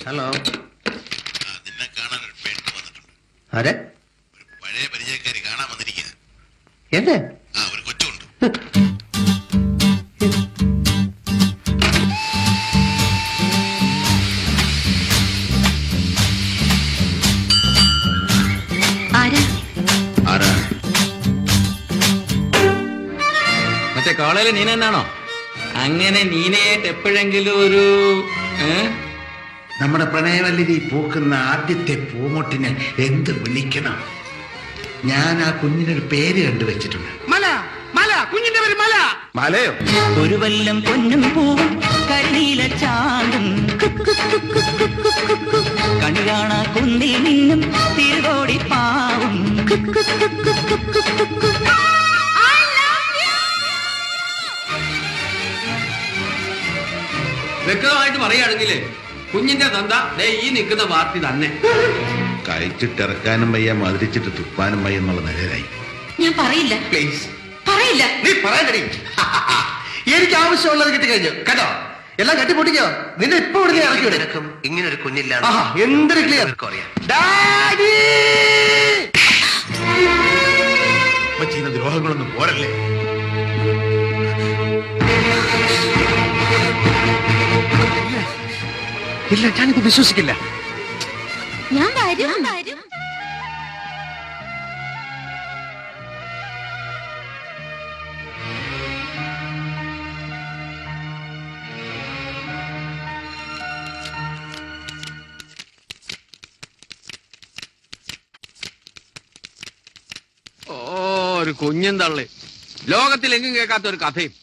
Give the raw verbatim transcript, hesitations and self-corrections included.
Hello. നിന്നെ കാണാൻ ഒരു പെണ്ണ് വന്നിട്ടുണ്ട്. ആരെ? ഒരു പഴയ പരിചയക്കാരി കാണാൻ വന്നിരിക്കുക. എന്നെ? ആ, ഒരു കൊച്ചുണ്ട്. ആരാ? മറ്റേ കോളേജിലെ നീന എന്നാണോ? അങ്ങനെ നീനയായിട്ട് എപ്പോഴെങ്കിലും ഒരു നമ്മുടെ പ്രണയവല്ലി പൂക്കുന്ന ആദ്യത്തെ പൂമൊട്ടിനെ എന്ത് വിളിക്കണം? ഞാൻ ആ കുഞ്ഞിനൊരു പേര് കണ്ടുവച്ചിട്ടുണ്ട്. മല. മല. കുഞ്ഞിന്റെ പേര് മല. മലയോ? ഒരു വല്ലം പൊന്നും പൂവും കരിനീല ചാണ്ടും കണി കാണാ കുന്നിൽ നിന്നും തിരുകോടി പാവും. വ്യക്തമായിട്ട് പറയുകയാണെങ്കിലേ കുഞ്ഞിന്റെ തന്ത ദേ ഈ നിൽക്കുന്ന പാർട്ടി തന്നെ. കഴിച്ചിട്ടിറക്കാനും വയ്യ, മധുരിച്ചിട്ട് തുപ്പാനും വയ്യ എന്നുള്ള നിലയിലായി. ഞാൻ പറയില്ല. പ്ലീസ് പറയില്ല. നീ പറയാൻ. എനിക്ക് ആവശ്യമുള്ളത് കിട്ടിക്കഴിഞ്ഞു കേട്ടോ. എല്ലാം കെട്ടിപ്പൊട്ടിക്കോ. നിന്നെ ഇപ്പൊ ഇവിടെ ഇറക്കി വിടും. ഇങ്ങനൊരു കുഞ്ഞില്ല. എന്തൊരു ക്ലിയർ. ഡാഡി ചെയ്യുന്ന ദ്രോഹങ്ങളൊന്നും പോരല്ലേ? ഇല്ല, ഞാനിത് വിശ്വസിക്കില്ല. ഞാൻ വരും വരും. ഓ, ഒരു കുഞ്ഞൻ തള്ളി. ലോകത്തിലെങ്ങും കേൾക്കാത്ത ഒരു കഥയും.